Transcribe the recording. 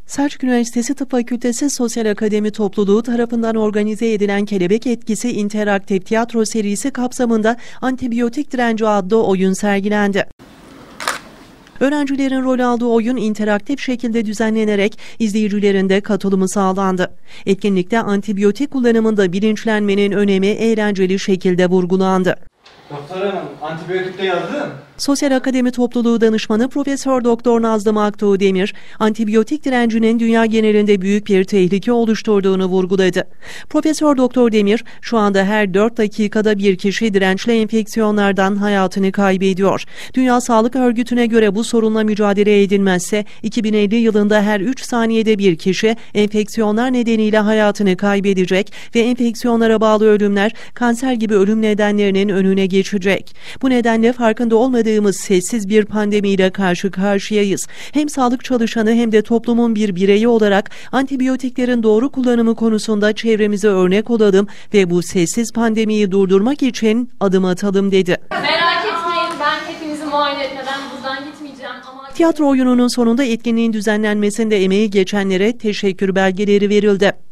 Selçuk Üniversitesi Tıp Fakültesi Sosyal Akademi Topluluğu tarafından organize edilen Kelebek Etkisi interaktif tiyatro serisi kapsamında Antibiyotik Direnci adlı oyun sergilendi. Öğrencilerin rol aldığı oyun interaktif şekilde düzenlenerek izleyicilerin de katılımı sağlandı. Etkinlikte antibiyotik kullanımında bilinçlenmenin önemi eğlenceli şekilde vurgulandı. Doktor hanım, antibiyotik de yazdım. Sosyal Akademi Topluluğu Danışmanı Profesör Doktor Nazlı Maktuğ Demir, antibiyotik direncinin dünya genelinde büyük bir tehlike oluşturduğunu vurguladı. Profesör Doktor Demir, şu anda her 4 dakikada bir kişi dirençli enfeksiyonlardan hayatını kaybediyor. Dünya Sağlık Örgütü'ne göre bu sorunla mücadele edilmezse 2050 yılında her 3 saniyede bir kişi enfeksiyonlar nedeniyle hayatını kaybedecek ve enfeksiyonlara bağlı ölümler kanser gibi ölüm nedenlerinin önüne geçecek. Bu nedenle farkında olmadığımız sessiz bir pandemiyle karşı karşıyayız. Hem sağlık çalışanı hem de toplumun bir bireyi olarak antibiyotiklerin doğru kullanımı konusunda çevremize örnek olalım ve bu sessiz pandemiyi durdurmak için adım atalım dedi. Merak etmeyin, ben hepinizi muayene etmeden buradan gitmeyeceğim. Tiyatro oyununun sonunda etkinliğin düzenlenmesinde emeği geçenlere teşekkür belgeleri verildi.